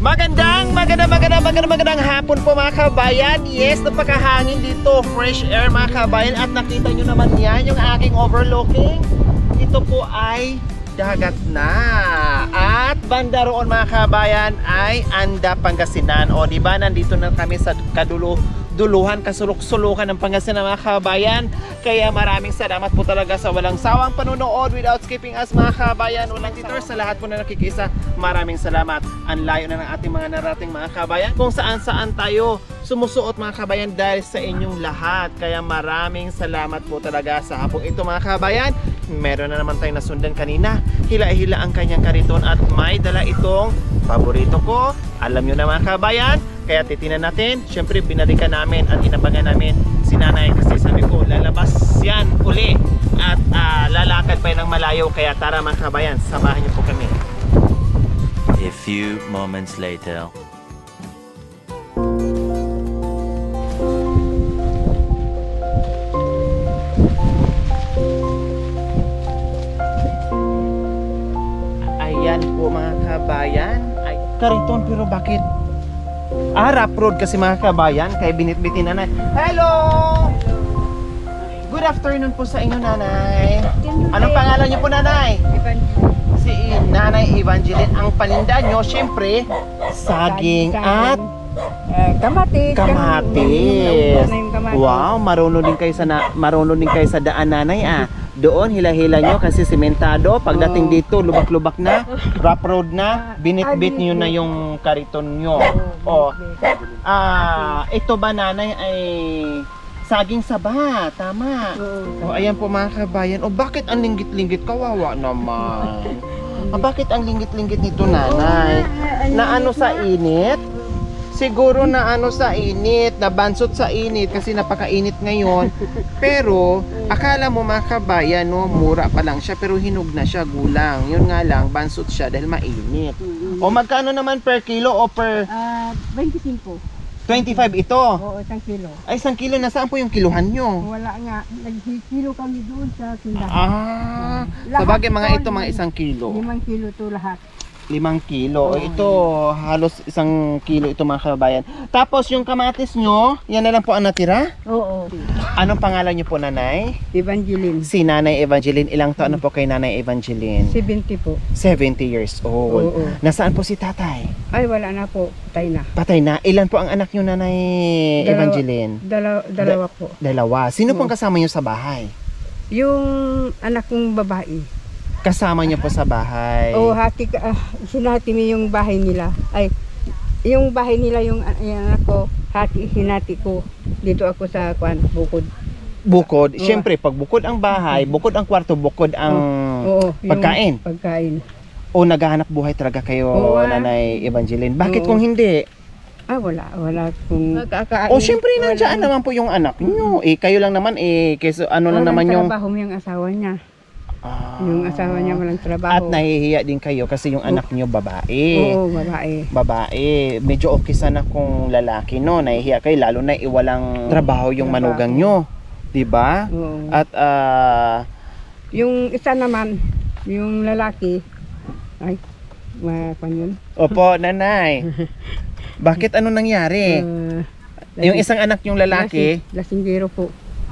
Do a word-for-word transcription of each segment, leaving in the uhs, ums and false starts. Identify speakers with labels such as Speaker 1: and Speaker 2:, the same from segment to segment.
Speaker 1: Magandang, magandang, magandang, magandang, magandang hapon po mga kabayan. Yes, napakahangin dito, fresh air mga kabayan. At nakita nyo naman yan, yung aking overlooking. Ito po ay dagat na. At banda roon mga kabayan ay Anda, Pangasinan. O diba, nandito na kami sa kadulo duluhan, kasulok-sulukan ng Pangasinan mga kabayan. Kaya maraming salamat po talaga sa walang sawang panunood without skipping us mga kabayan. Walang titor sa lahat po na nakikisa. Maraming salamat. Ang layo na ng ating mga narating mga kabayan. Kung saan-saan tayo sumusuot mga kabayan dahil sa inyong lahat. Kaya maraming salamat po talaga sa hapong ito mga kabayan. Meron na naman tayong nasundan kanina. Hila-hila ang kanyang kariton at may dala itong paborito ko. Alam nyo na mga kabayan. Kaya titinan natin, syempre binalikan namin at inabangan namin si nanay kasi sabi ko lalabas yan uli at uh, lalakad pa ng malayo. Kaya tara mga kabayan, samahan niyo po kami.
Speaker 2: A few moments later.
Speaker 1: Ayan po mga kabayan. Ay, kariton pero bakit? Ah, rough road kasi mga kabayan, kaya binitbitin nanay. Hello! Good afternoon po sa inyo nanay. Anong pangalan niyo po nanay? Si Nanay Evangeline. Ang paninda nyo, syempre, saging at
Speaker 3: Eh, kamatis.
Speaker 1: kamatis.
Speaker 3: kamatis.
Speaker 1: Wow, marunong din kayo sa na, marunong din kayo sa daan nanay ah. Doon hila-hila nyo kasi sementado. Pagdating dito, lubak-lubak na, rough road na, binit-bit nyo na yung kariton nyo. Oh. Ah, ito ba nanay ay saging saba, tama. Oh, ayan po mga kabayan. Oh, bakit ang linggit-linggit? Kawawa naman. Ah, bakit ang linggit-linggit nito nanay? Na ano sa init? Siguro na ano sa init, nabansot sa init kasi napakainit ngayon. Pero akala mo mga kabayan, no, mura pa lang siya pero hinog na siya, gulang. Yun nga lang, bansot siya dahil mainit. O magkano naman per kilo o per
Speaker 3: Ah, twenty-five.
Speaker 1: twenty-five ito?
Speaker 3: Oo, isang kilo.
Speaker 1: Ay, isang kilo, nasaan po yung kiluhan nyo?
Speaker 3: Wala nga, nag-kilo kami doon sa tindahan.
Speaker 1: Ah,
Speaker 3: Lahat
Speaker 1: sabagay mga
Speaker 3: to,
Speaker 1: ito mga isang kilo.
Speaker 3: Limang kilo to lahat.
Speaker 1: Limang kilo. Ito, halos isang kilo ito mga kabayan. Tapos yung kamatis nyo, yan na lang po ang natira?
Speaker 3: Oo.
Speaker 1: Anong pangalan nyo po nanay?
Speaker 3: Evangeline.
Speaker 1: Si Nanay Evangeline. Ilang taon na po kay Nanay Evangeline?
Speaker 3: seventy po.
Speaker 1: seventy years old.
Speaker 3: Oo.
Speaker 1: Nasaan po si tatay?
Speaker 3: Ay, wala na po. Patay na.
Speaker 1: Patay na. Ilan po ang anak nyo Nanay
Speaker 3: Dalawa.
Speaker 1: Evangeline?
Speaker 3: Dalawa, dalawa po.
Speaker 1: Dalawa. Sino pong kasama nyo sa bahay?
Speaker 3: Yung anak kong babae.
Speaker 1: Kasama nyo po sa bahay?
Speaker 3: Oo, hati ka, ah, sinati mo yung bahay nila. Ay, yung bahay nila, yung, yung anak ko, hati, sinati ko. Dito ako sa kwan, bukod.
Speaker 1: Bukod.
Speaker 3: Oo.
Speaker 1: Siyempre, pag bukod ang bahay, bukod ang kwarto, bukod ang
Speaker 3: Oo, yung
Speaker 1: pagkain.
Speaker 3: Pagkain.
Speaker 1: O naghahanap buhay talaga kayo,
Speaker 3: Oo, ah.
Speaker 1: Nanay Evangeline? Bakit
Speaker 3: Oo.
Speaker 1: kung hindi?
Speaker 3: Ah, wala, wala kung kakain.
Speaker 1: O siyempre, nandiyan naman po yung anak nyo. Eh, kayo lang naman, eh, keso, ano lang naman yung...
Speaker 3: trabaho mo yung asawa niya.
Speaker 1: Ah.
Speaker 3: Yung asawa niya walang trabaho.
Speaker 1: At nahihiya din kayo kasi yung anak nyo babae.
Speaker 3: Oo, babae.
Speaker 1: Babae. Medyo okay sana kung lalaki, no? Nahihiya kayo, lalo na iwalang trabaho yung
Speaker 3: Trabaho.
Speaker 1: manugang nyo. Diba?
Speaker 3: Oo.
Speaker 1: At, ah...
Speaker 3: Yung isa naman, yung lalaki, ay, mapan yun.
Speaker 1: opo, nanay. Bakit ano nangyari?
Speaker 3: Uh,
Speaker 1: yung isang anak yung lalaki...
Speaker 3: Lasing, lasinggero po.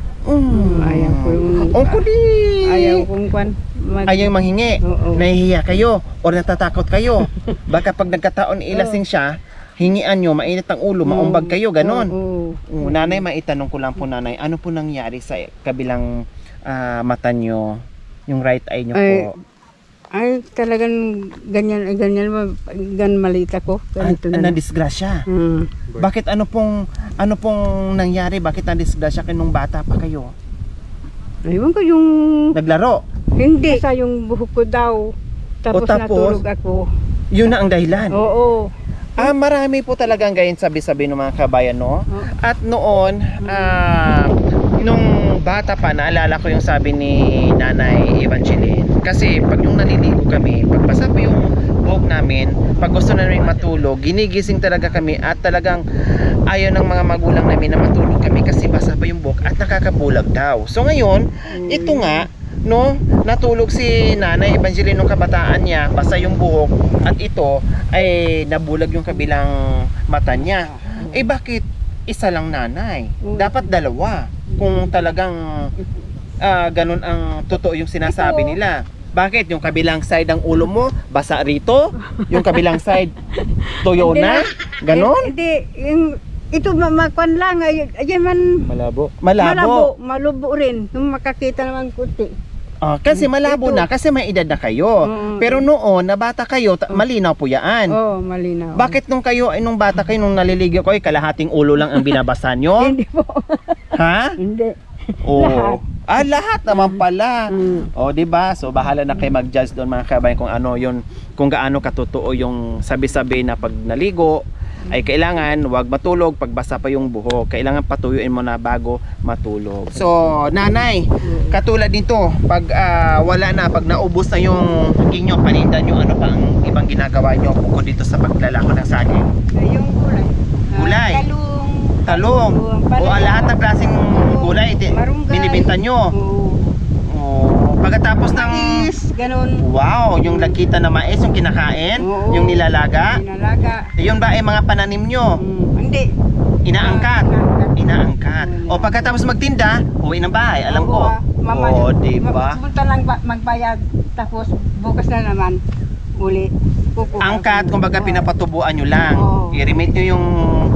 Speaker 1: Mm.
Speaker 3: Ayaw ko yung...
Speaker 1: Ang kulit!
Speaker 3: Ayaw kong kwan. Mag,
Speaker 1: Ayaw manghingi.
Speaker 3: Oo.
Speaker 1: Nahihiya kayo or natatakot kayo. Baka pag nagkataon ilasing siya, hingian nyo, mainit ang ulo, maumbag kayo, ganon.
Speaker 3: Oo.
Speaker 1: Oo, nanay, maitanong ko lang po nanay, ano po nangyari sa kabilang ah, mata nyo, yung right eye nyo
Speaker 3: Ay,
Speaker 1: po?
Speaker 3: Ay, talagang ganyan, ganyan, gan maliit ako. Ganito
Speaker 1: An-
Speaker 3: na.
Speaker 1: na-disgrasya.
Speaker 3: Hmm.
Speaker 1: Bakit ano pong ano pong nangyari? Bakit na-disgrasya kayo nung bata pa kayo?
Speaker 3: Aywan ko yung...
Speaker 1: Naglaro?
Speaker 3: Hindi. Sa yung buhok ko daw. Tapos,
Speaker 1: O, tapos?
Speaker 3: natulog ako.
Speaker 1: Yun na ang dahilan.
Speaker 3: Oo.
Speaker 1: Ah, marami po talagang ganyan sabi-sabi ng mga kabayan, no?
Speaker 3: Oo.
Speaker 1: At noon, ah, nung bata pa, naalala ko yung sabi ni Nanay Evangeline. Kasi pag yung naliligo kami, pagbasa po yung buhok namin, pag gusto namin matulog, ginigising talaga kami at talagang ayaw ng mga magulang namin na matulog kami kasi basa pa yung buhok at nakakabulag daw. So ngayon, ito nga, no? Natulog si Nanay Evangeline nung kabataan niya, basa yung buhok, at ito ay nabulag yung kabilang mata niya. Eh bakit isa lang nanay? Dapat dalawa. Kung talagang uh, ganun ang totoo yung sinasabi nila. Bakit? Yung kabilang side ng ulo mo, basa rito? Yung kabilang side, tuyo na? Ganon?
Speaker 3: Hindi, yung, ito mamakwan lang, ay, ay man,
Speaker 4: Malabo.
Speaker 1: Malabo.
Speaker 3: malabo, malubo rin, kung makakita naman kunti.
Speaker 1: Ah, kasi malabo
Speaker 3: Ito.
Speaker 1: na, kasi may edad na kayo.
Speaker 3: Mm.
Speaker 1: Pero noon, na bata kayo, ta- malinaw po yan.
Speaker 3: Oo, oh, malinaw.
Speaker 1: Bakit nung kayo, ay nung bata kayo, nung naliligaw ko, ay kalahating ulo lang ang binabasa nyo?
Speaker 3: Hindi po.
Speaker 1: Ha?
Speaker 3: Hindi.
Speaker 1: Oo.
Speaker 3: Lahat.
Speaker 1: Ah, lahat naman pala.
Speaker 3: Mm.
Speaker 1: O, di ba? So bahala na kayo mag-judge doon mga kabayan kung ano 'yon, kung gaano katotoo yung sabi-sabi na pag naligo ay kailangan wag matulog pag basa pa yung buhok. Kailangan patuyuin mo na bago matulog. So, nanay, katulad nito, pag ah, wala na, pag naubos na yung inyo paninda nyo, ano pa ang ibang ginagawa nyo bukod dito sa paglalako ng saging?
Speaker 3: Ay, yung gulay. Ah,
Speaker 1: Gulay.
Speaker 3: talong.
Speaker 1: Talong. O ah, lahat ng klaseng gulay, iti-
Speaker 3: Marunggay.
Speaker 1: binibenta nyo.
Speaker 3: Oo.
Speaker 1: Oh, pagkatapos ng
Speaker 3: Mais, ganun.
Speaker 1: wow, yung lagkita na mais, yung kinakain,
Speaker 3: Oo.
Speaker 1: yung nilalaga.
Speaker 3: Pinalaga.
Speaker 1: Yun ba ay mga pananim nyo?
Speaker 3: Mm, hindi.
Speaker 1: Inaangkat.
Speaker 3: Ah,
Speaker 1: Inaangkat. O pagkatapos magtinda, uwi ng bahay, alam
Speaker 3: Oo,
Speaker 1: ko.
Speaker 3: ah, mama-
Speaker 1: Oh, di ba?
Speaker 3: Punta lang ba- magbayad, tapos bukas na naman uli. Kukuha.
Speaker 1: Angkat, kumbaga pinapatubuan nyo lang.
Speaker 3: Oo.
Speaker 1: I-remit nyo yung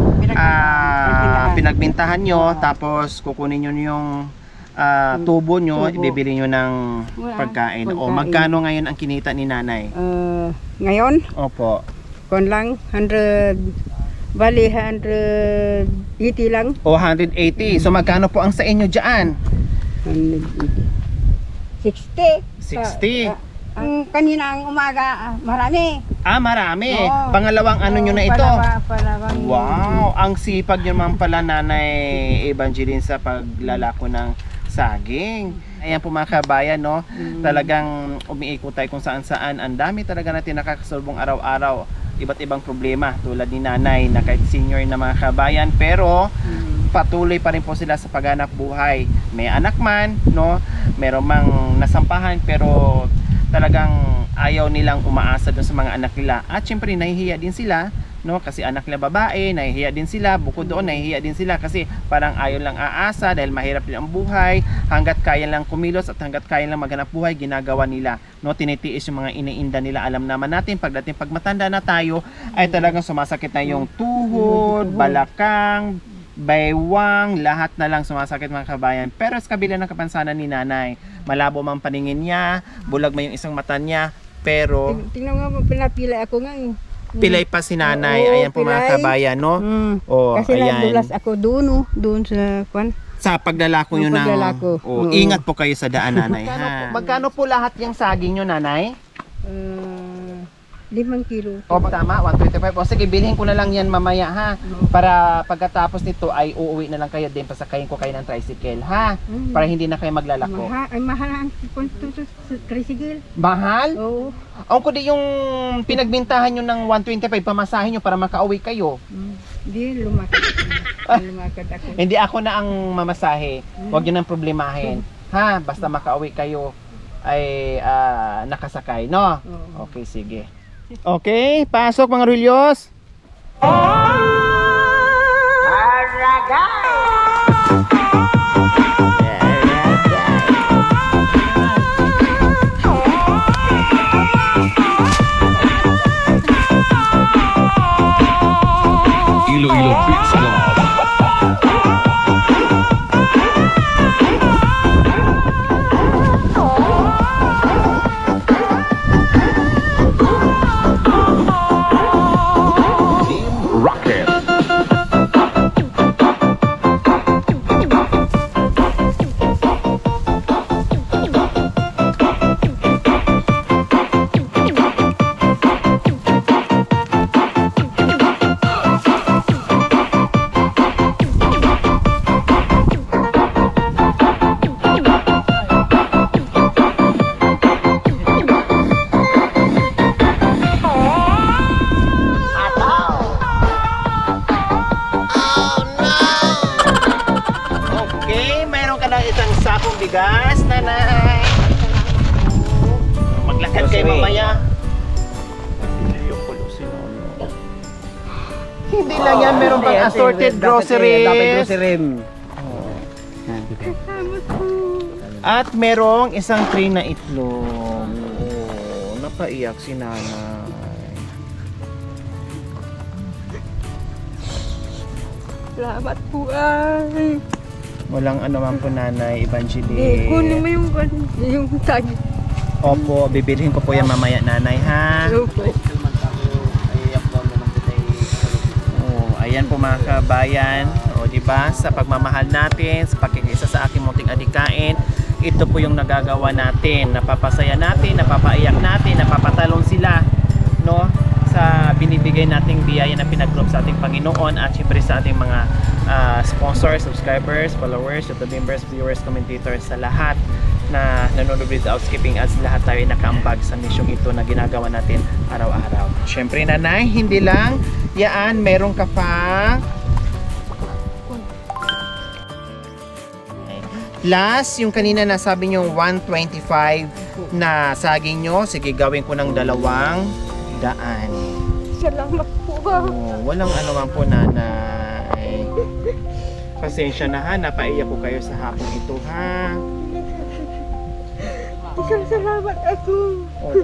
Speaker 1: ah,
Speaker 3: Pinagbintahan.
Speaker 1: pinagbintahan nyo,
Speaker 3: Oo.
Speaker 1: tapos kukunin nyo yung ah, tubo nyo,
Speaker 3: Tubo.
Speaker 1: ibibili nyo ng
Speaker 3: Wala,
Speaker 1: pagkain. O
Speaker 3: pagkain.
Speaker 1: magkano ngayon ang kinita ni nanay?
Speaker 3: Ah, ngayon,
Speaker 1: Opo.
Speaker 3: kon lang, one hundred, bali one hundred eighty lang.
Speaker 1: O one hundred eighty. So magkano po ang sa inyo dyan?
Speaker 3: one hundred eighty. sixty.
Speaker 1: sixty.
Speaker 3: Ah, ah, ang kanina ang umaga, ah, marami.
Speaker 1: Ah, marami.
Speaker 3: Oo.
Speaker 1: Pangalawang ano nyo na ito?
Speaker 3: Palawa, palawang.
Speaker 1: Wow, ang sipag nyo naman pala Nanay Evangeline sa paglalako ng saging. Ayan po mga kabayan, no?
Speaker 3: Mm.
Speaker 1: Talagang umiikot tayo kung saan saan. Ang dami talaga natin nakakasulbong araw-araw. Iba't ibang problema tulad ni Nanay na kahit senior na mga kabayan. Pero
Speaker 3: Mm.
Speaker 1: patuloy pa rin po sila sa paghanap buhay. May anak man, no? Meron mang nasampahan pero talagang ayaw nilang umaasa doon sa mga anak nila. At syempre nahihiya din sila, no? Kasi anak nila babae, nahihiya din sila. Bukod doon, nahihiya din sila kasi parang ayaw lang aasa dahil mahirap din ang buhay. Hanggat kaya lang kumilos at hanggat kaya lang maghanap buhay, ginagawa nila, no? Tinitiis yung mga iniinda nila. Alam naman natin, pagdating pag matanda na tayo, ay talagang sumasakit na yung tuhod, balakang, baywang, lahat na lang sumasakit mga kabayan. Pero sa kabila ng kapansanan ni Nanay, malabo mang paningin niya, bulag man yung isang mata niya, pero
Speaker 3: Ting- Tingnan nga, pinapilay ako nga. eh.
Speaker 1: pilay pa si Nanay.
Speaker 3: Oo,
Speaker 1: Ayan po mga
Speaker 3: pilay.
Speaker 1: kabayan, no?
Speaker 3: Mm.
Speaker 1: Oh,
Speaker 3: Kasi
Speaker 1: ayan.
Speaker 3: nadulas ako doon, oh, doon sa kwan.
Speaker 1: Sa paglalako nyo
Speaker 3: Yung
Speaker 1: ng...
Speaker 3: paglalako.
Speaker 1: Oh,
Speaker 3: Oo.
Speaker 1: ingat po kayo sa daan, Nanay.
Speaker 3: Magkano
Speaker 1: ha?
Speaker 3: po-
Speaker 1: Magkano po lahat yung saging nyo, Nanay?
Speaker 3: Uh, limang kilo.
Speaker 1: O, tama, one twenty-five. O, sige, bilhin ko na lang yan mamaya, ha? Para pagkatapos nito ay uuwi na lang kayo din, pasakayin ko kayo ng tricycle, ha?
Speaker 3: Mm.
Speaker 1: Para hindi na kayo maglalako.
Speaker 3: Maha, ay, mahal ang punto sa sa tricycle.
Speaker 1: Mahal?
Speaker 3: Oo.
Speaker 1: Ang ko di yung pinagbintahan nyo ng one twenty-five, pamasahin nyo para makauwi kayo.
Speaker 3: Mm. Hindi, lumakad ako. lumakad ako.
Speaker 1: Hindi ako na ang mamasahe. Huwag nyo nang problemahin. Ha? Basta makauwi kayo ay ah, nakasakay, no?
Speaker 3: Oo.
Speaker 1: Okay, sige. Okay, pasok mga Rulyos.
Speaker 5: Iloilo Beats Club. Team Rocket.
Speaker 1: Okay, mayroon ka lang isang sakong bigas, Nanay. Lakad kayo
Speaker 4: Grocery.
Speaker 1: mamaya. Hindi lang yan, meron pang assorted groceries.
Speaker 4: Dapat grocery.
Speaker 3: Salamat po.
Speaker 1: At merong isang tray na itlog. Oo, napaiyak si nanay.
Speaker 3: Salamat po ay.
Speaker 1: Walang ano man po nanay,
Speaker 3: Eh,
Speaker 1: Evangeline.
Speaker 3: kunin mo yung, yung tag.
Speaker 1: Opo, bibilhin ko po yan mamaya nanay ha.
Speaker 3: Opo.
Speaker 1: Oh, ayan po mga kabayan. O, di ba? Sa pagmamahal natin, sa pakikisa sa aking munting adikain, ito po yung nagagawa natin. Napapasaya natin, napapaiyak natin, napapatalon sila, no? Sa binibigay nating biyaya na pinag-group sa ating Panginoon at syempre sa ating mga ah, sponsors, subscribers, followers, YouTube members, viewers, commentators, sa lahat na nanonood without skipping ads, lahat tayo ay nakaambag sa misyong ito na ginagawa natin araw-araw. Syempre nanay, hindi lang yaan, meron ka pa plus yung kanina nasabi nyo one twenty-five na saging nyo, sige gawin ko ng dalawang daan.
Speaker 3: Salamat po ah.
Speaker 1: Oh, walang ano man po nanay. Pasensya na ha, napaiyak ko kayo sa hapon ito ha.
Speaker 3: Isang salamat ako.
Speaker 1: Oh.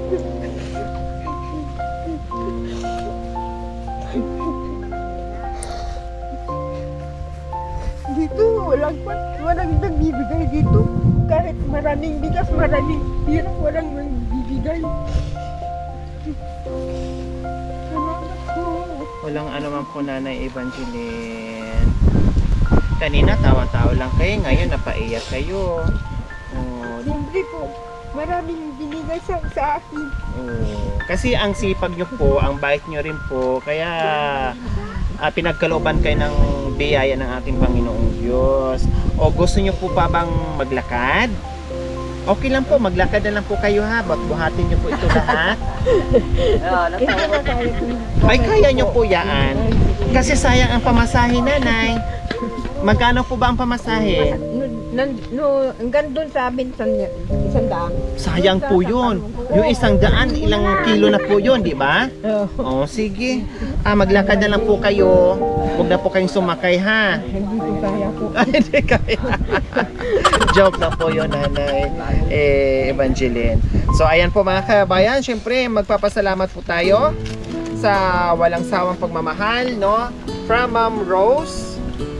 Speaker 3: Dito, walang, walang nagbibigay dito. Kahit maraming bigas, maraming pira, walang nagbibigay. Salamat po.
Speaker 1: Walang ano man po nanay Evangeline. Kanina tawa-tawa lang kayo, ngayon napaiyak kayo. Oh,
Speaker 3: Siyempre po, maraming binigay sa, sa akin.
Speaker 1: oh. Kasi ang sipag nyo po, ang bait nyo rin po, kaya ah, pinagkalooban kayo ng biyaya ng ating Panginoong Diyos. O gusto nyo po pa bang maglakad? Okay lang po, maglakad na lang po kayo ha. Ba't buhatin nyo po ito lahat?
Speaker 3: Ito na kaya ko.
Speaker 1: Ay, kaya nyo po yaan. Kasi sayang ang pamasahe nanay. Magkano po ba ang pamasahe?
Speaker 3: No, nan- no, hanggang doon sa amin, isang, isang daan.
Speaker 1: Sayang po yun. Yung isang daan, ilang kilo na po yun, di ba?
Speaker 3: Oh,
Speaker 1: O, sige. Ah, maglakad na lang po kayo. Huwag na po kayong sumakay ha.
Speaker 3: hindi ko kaya po.
Speaker 1: Ay, hindi kaya. Joke na po yun, nanay eh, Evangeline. So, ayan po mga kabayan. Siyempre, magpapasalamat po tayo sa walang sawang pagmamahal, no? From Ma'am Rose,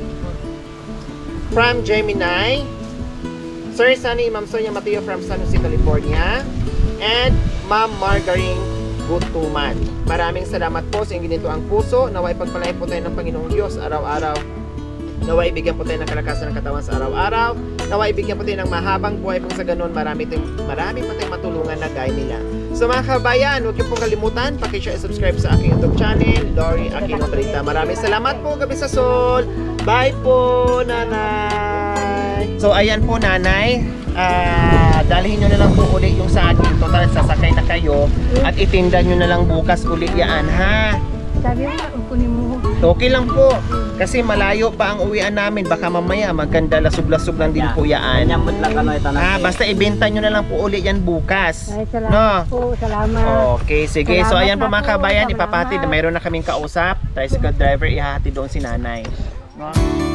Speaker 1: from Gemini, Sir Sunny, Ma'am Sonia Mateo from San Jose, California, and Ma'am Margarine Gutuman. Maraming salamat po sa inyong ginito ang puso. Naway pagpalain po tayo ng Panginoong Diyos araw-araw. Naway ibigyan po tayo ng kalakasan ng katawan sa araw-araw. Naway ibigyan po tayo ng mahabang buhay kung sa ganun marami, tayong, marami pa tayong matulungan na gaya nila. So mga kabayan, huwag niyo pong kalimutan, pakishare at subscribe sa aking YouTube channel, Lori Aquino Balita. Maraming salamat po, Gabi sa Sol. Bye po, nanay. So ayan po, nanay. Ah, dalhin nyo na lang po ulit yung saging. Total, sasakay na kayo. At itinda nyo na lang bukas ulit yan, ha?
Speaker 3: Sabi mo, kunin mo.
Speaker 1: Okay lang po. Kasi malayo pa ang uwian namin. Baka mamaya maganda lasog-lasog lang din po yan.
Speaker 4: Nyambot lang ka no ito na.
Speaker 1: Ah, basta ibenta nyo na lang po ulit yan bukas.
Speaker 3: Ay,
Speaker 1: No?
Speaker 3: salamat po. Salamat.
Speaker 1: Okay, sige. So
Speaker 3: Salamat
Speaker 1: ayan po
Speaker 3: na
Speaker 1: mga
Speaker 3: po.
Speaker 1: kabayan,
Speaker 3: Salamat.
Speaker 1: ipapahatid. Mayroon na kaming kausap. Tricycle driver, ihahatid doon si nanay. No?